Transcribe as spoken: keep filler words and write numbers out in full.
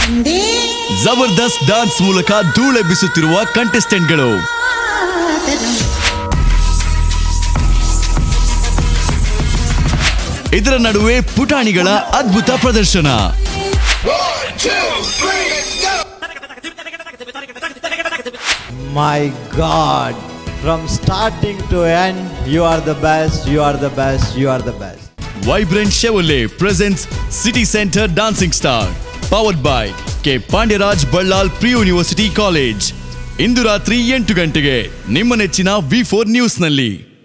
ಜಬರ್ದಸ್ತ್ dance ಮೂಲಕ ಧೂಳೆಬ್ಬಿಸುತ್ತಿರುವ ಕಂಟೆಸ್ಟೆಂಟ್ಗಳು. ಇದರ ನಡುವೆ ಪುಟಾಣಿಗಳ ಅದ್ಭುತ ಪ್ರದರ್ಶನ. My God, from starting to end, you are the best, you are the best, you are the best. Vibrant Chevrolet presents City Center Dancing Star, powered by K. Pandyraj Ballal Pre-University College. ಇಂದು ರಾತ್ರಿ ಎಂಟು ಗಂಟೆಗೆ ನಿಮ್ಮ ನೆಚ್ಚಿನ V four news ನಲ್ಲಿ.